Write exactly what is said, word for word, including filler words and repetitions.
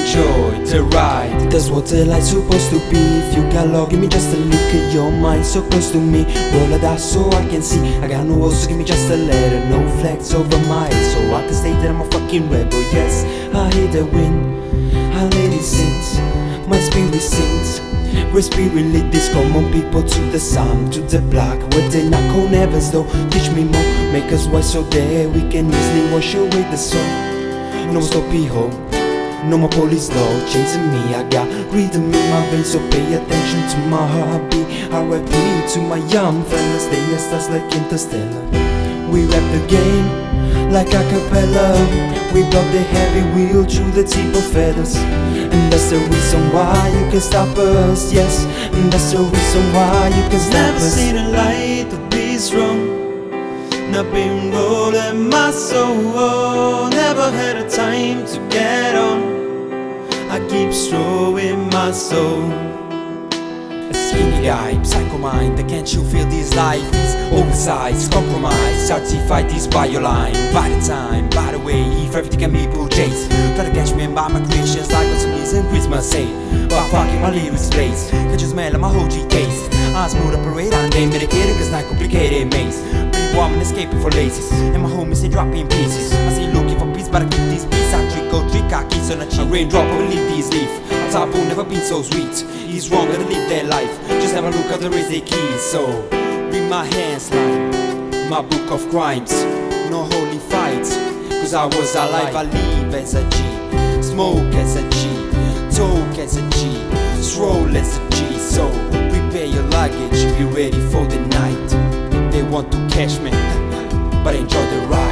enjoy the ride. That's what the life's supposed to be. If you got love, give me just a lick of your mind so close to me. Roll it out so I can see. I got no walls, so give me just a letter. No flags over my head, so I can say that I'm a fucking rebel. Yes, I hear the wind, I let it sings. My spirit sings. Where spirit lead these common people to the sun, to the block, where they knock on heavens door. Teach me more, make us wise so that we can easily wash away the soul. No more sloppy hole, no more police law chasing me. I got rhythm in my veins, so pay attention to my heartbeat. R I P to my young fellas, they are stars like Interstellar. We rap the game like a cappella. We block the heavy wheel through the tip of feathers. And that's the reason why you can stop us, yes. And that's the reason why you can stop Never us. seen a light to be strong. Not been rolling my soul. Never had a time to get on. I keep strolling my soul. A skinny guy, psycho mind, can't you feel this life is oversized, compromised, certified this by your line. By the time, by the way, if everything can be purchased, try to catch me and buy my creations like what's amazing Christmas say. But fucking my lyrics place, can't you smell my O G taste? I'm smooth operate, I'm game medicated cause not complicated maze. Pretty warm and escaping for laces, and my homies they dropping pieces. I see looking for peace, but I keep this peace. I trick or trick, I kiss on a cheek. A raindrop, I will leave these leaf. A taboo never been so sweet. He's wrong, gotta live their life. Just have a look at the raise they keys. So bring my hands like my book of crimes. No holy fights, cause I was alive. I live as a G, smoke as a G, talk as a G, stroll as a G. So prepare your luggage, be ready for the night. They want to catch me, but enjoy the ride.